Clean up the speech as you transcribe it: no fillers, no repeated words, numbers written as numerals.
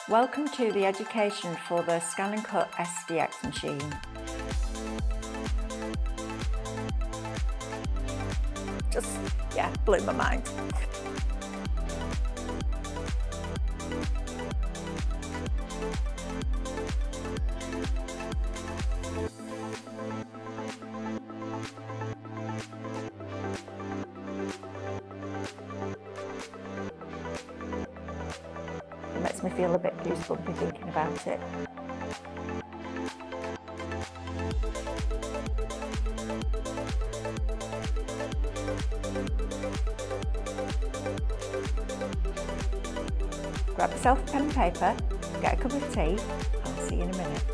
Welcome to the education for the Scanncut SDX machine. Just, blew my mind. It makes me feel a bit goosebumpy thinking about it. Grab yourself a pen and paper, get a cup of tea, I'll see you in a minute.